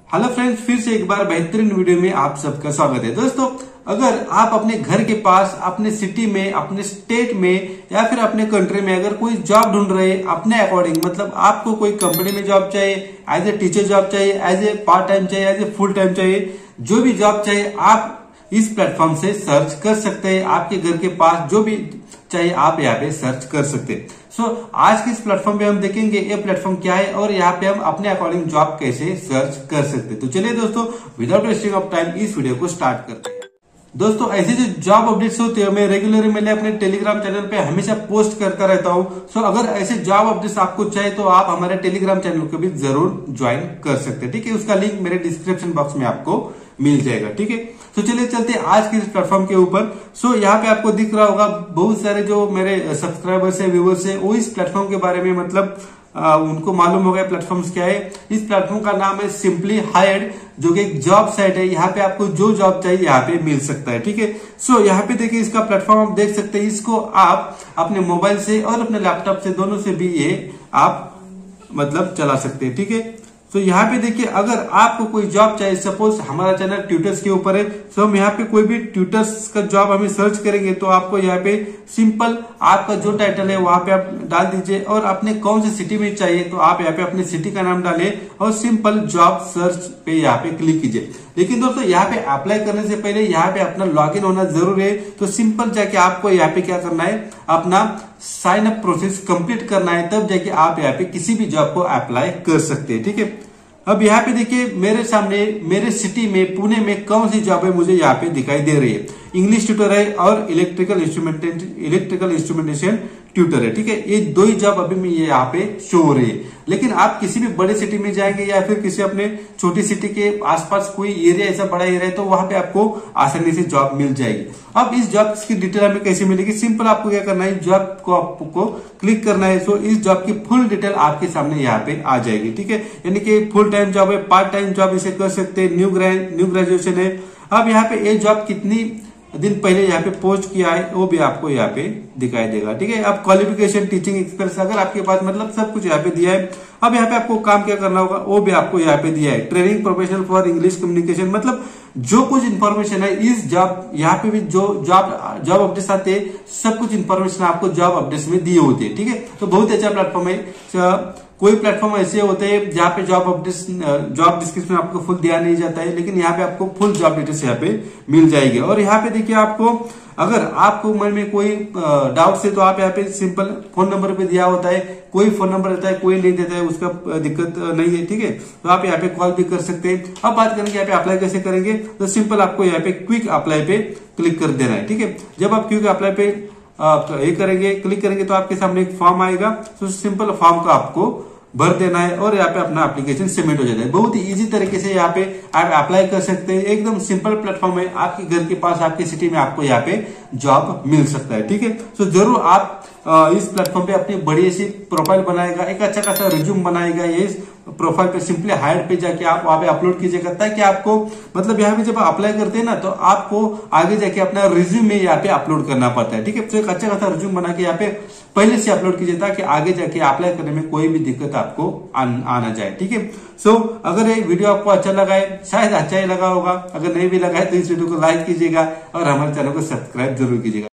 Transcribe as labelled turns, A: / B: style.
A: Hello friends, फिर से एक बार बेहतरीन वीडियो में आप सबका स्वागत है। दोस्तों, अगर आप अपने घर के पास, अपने सिटी में, अपने स्टेट में या फिर अपने कंट्री में अगर कोई जॉब ढूंढ रहे हैं अपने अकॉर्डिंग, मतलब आपको कोई कंपनी में जॉब चाहिए, एज ए टीचर जॉब चाहिए, एज ए पार्ट टाइम चाहिए, एज ए फुल टाइम चाहिए, जो भी जॉब चाहिए आप इस प्लेटफॉर्म से सर्च कर सकते हैं। आपके घर के पास जो भी चाहिए आप यहाँ पे सर्च कर सकते हैं। आज के इस प्लेटफॉर्म पे हम देखेंगे ये प्लेटफॉर्म क्या है और यहाँ पे हम अपने अकॉर्डिंग जॉब कैसे सर्च कर सकते हैं। तो चलिए दोस्तों, विदाउट वेस्टिंग ऑफ टाइम इस वीडियो को स्टार्ट करते हैं। दोस्तों, ऐसे जो जॉब अपडेट्स होते हैं मैं रेगुलरली मैंने अपने टेलीग्राम चैनल पे हमेशा पोस्ट करता रहता हूँ। अगर ऐसे जॉब अपडेट्स आपको चाहिए तो आप हमारे टेलीग्राम चैनल को भी जरूर ज्वाइन कर सकते हैं। ठीक है, उसका लिंक मेरे डिस्क्रिप्शन बॉक्स में आपको मिल जाएगा। ठीक है, तो चलिए चलते हैं आज के इस प्लेटफॉर्म के ऊपर। यहाँ पे आपको दिख रहा होगा बहुत सारे जो मेरे सब्सक्राइबर्स है, व्यूवर्स है, वो इस प्लेटफॉर्म के बारे में मतलब उनको मालूम होगा प्लेटफॉर्म क्या है। इस प्लेटफॉर्म का नाम है सिंपली हायर्ड, जो कि एक जॉब साइट है। यहाँ पे आपको जो जॉब चाहिए यहाँ पे मिल सकता है। ठीक है, यहाँ पे देखिए इसका प्लेटफॉर्म आप देख सकते हैं। इसको आप अपने मोबाइल से और अपने लैपटॉप से दोनों से भी ये आप मतलब चला सकते हैं। ठीक है, यहाँ पे देखिए अगर आपको कोई जॉब चाहिए, सपोज हमारा चैनल ट्यूटर्स के ऊपर है, तो हम यहाँ पे कोई भी ट्यूटर्स का जॉब हमें सर्च करेंगे तो आपको यहाँ पे सिंपल आपका जो टाइटल है वहां पे आप डाल दीजिए और अपने कौन सी सिटी में चाहिए तो आप यहाँ पे अपने सिटी का नाम डालें और सिंपल जॉब सर्च पे यहाँ पे क्लिक कीजिए। लेकिन दोस्तों, यहाँ पे अप्लाई करने से पहले यहाँ पे अपना लॉगिन होना जरूरी है। तो सिंपल जाके आपको यहाँ पे क्या करना है, अपना साइन अप प्रोसेस कंप्लीट करना है, तब जाके आप यहाँ पे किसी भी जॉब को अप्लाई कर सकते हैं। ठीक है, अब यहाँ पे देखिए मेरे सामने मेरे सिटी में पुणे में कौन सी जॉब है मुझे यहाँ पे दिखाई दे रही है। इंग्लिश ट्यूटर है और इलेक्ट्रिकल इंस्ट्रूमेंटेशन ट्यूटर है। ठीक है, ये दो ही जॉब अभी में यहाँ पे शो हो रही है। लेकिन आप किसी भी बड़े सिटी में जाएंगे या फिर किसी अपने छोटी सिटी के आसपास कोई एरिया ऐसा बड़ा एरिया है तो वहां पे आपको आसानी से जॉब मिल जाएगी। अब इस जॉब की डिटेल हमें कैसे मिलेगी, सिंपल आपको क्या करना है, जॉब को आपको क्लिक करना है। इस जॉब की फुल डिटेल आपके सामने यहाँ पे आ जाएगी। ठीक है, यानी कि फुल टाइम जॉब है, पार्ट टाइम जॉब इसे कर सकते हैं, न्यू ग्रेजुएशन है। अब यहाँ पे ये जॉब कितनी दिन पहले यहाँ पे पोस्ट किया है वो भी आपको यहाँ पे दिखाई देगा। ठीक है, अब क्वालिफिकेशन, टीचिंग एक्सपीरियंस अगर आपके पास मतलब सब कुछ यहाँ पे दिया है। अब यहाँ पे आपको काम क्या करना होगा वो भी आपको यहाँ पे दिया है। Training professional for English communication, मतलब जो कुछ इन्फॉर्मेशन है इस जॉब यहाँ पे भी जो जॉब अपडेट्स आते हैं सब कुछ इन्फॉर्मेशन आपको जॉब अपडेट्स में दिए होते हैं। ठीक है, तो बहुत अच्छा प्लेटफॉर्म है। कोई प्लेटफॉर्म ऐसे होते हैं जहाँ पे जॉब अपडेट्स, जॉब डिस्क्रिप्शन आपको फुल दिया नहीं जाता है, लेकिन यहाँ पे आपको फुल जॉब डिटेल्स यहाँ पे मिल जाएगी। और यहाँ पे देखिए आपको अगर आपको मन में कोई डाउट है तो आप यहाँ पे सिंपल फोन नंबर पे दिया होता है। कोई फोन नंबर रहता है, कोई नहीं देता है, उसका दिक्कत नहीं है। ठीक है, तो आप यहाँ पे कॉल भी कर सकते हैं। अब बात करेंगे यहाँ पे अप्लाई कैसे करेंगे, तो सिंपल आपको यहाँ पे क्विक अप्लाई पे क्लिक कर देना है। ठीक है, जब आप क्विक अप्लाई पे क्लिक करेंगे तो आपके सामने एक फॉर्म आएगा। तो सिंपल फॉर्म का आपको भर देना है और यहाँ पे अपना एप्लीकेशन सबमिट हो जाता है। बहुत ही इजी तरीके से यहाँ पे आप अप्लाई कर सकते हैं। एकदम सिंपल प्लेटफॉर्म है, आपके घर के पास, आपकी सिटी में आपको यहाँ पे जॉब मिल सकता है। ठीक है, तो जरूर आप इस प्लेटफॉर्म पे अपनी बढ़िया सी प्रोफाइल बनाएगा, एक अच्छा खासा रिज्यूम बनाएगा। ये प्रोफाइल पे सिंपली हायर्ड पे जाके आप वहां पे अपलोड कीजिएगा, ताकि आपको मतलब यहाँ पे जब अप्लाई करते हैं ना तो आपको आगे जाके अपना रिज्यूम में यहाँ पे अपलोड करना पड़ता है। ठीक है, तो एक अच्छा खासा रिज्यूम बना के यहाँ पे पहले से अपलोड कीजिए ताकि आगे जाके अप्लाई करने में कोई भी दिक्कत आपको आना जाए। ठीक है, अगर ये वीडियो आपको अच्छा लगा है, शायद अच्छा ही लगा होगा, अगर नहीं भी लगा है तो इस वीडियो को लाइक कीजिएगा और हमारे चैनल को सब्सक्राइब जरूर कीजिएगा।